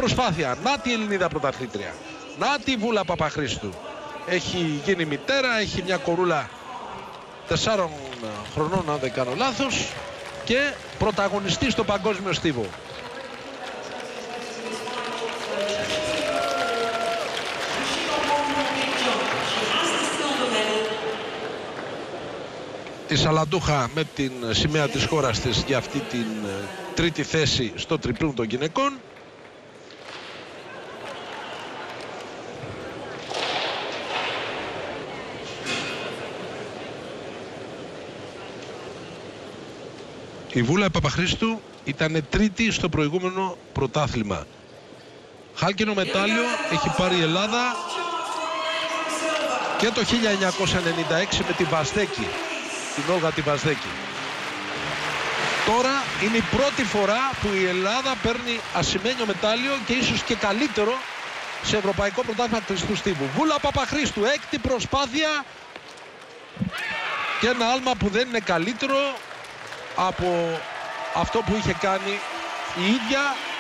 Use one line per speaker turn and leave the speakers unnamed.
προσπάθεια. Να τη Ελληνίδα πρωταθλήτρια. Να τη Βούλα Παπαχρήστου. Έχει γίνει μητέρα, έχει μια κορούλα 4 χρονών αν δεν κάνω λάθος και πρωταγωνιστή στο παγκόσμιο στίβο. Η Σαλαντούχα με την σημαία της χώρας της για αυτή την τρίτη θέση στο τριπλούν των γυναικών. Η Βούλα Παπαχρήστου ήταν τρίτη στο προηγούμενο πρωτάθλημα. Χάλκινο μετάλλιο έχει πάρει η Ελλάδα και το 1996 με τη Βαζδέκη, την Όλγα τη Βαζδέκη. Τώρα είναι η πρώτη φορά που η Ελλάδα παίρνει ασημένιο μετάλλιο και ίσως και καλύτερο σε ευρωπαϊκό πρωτάθλημα κλειστού στίβου. Βούλα Παπαχρήστου, έκτη προσπάθεια και ένα άλμα που δεν είναι καλύτερο από αυτό που είχε κάνει η ίδια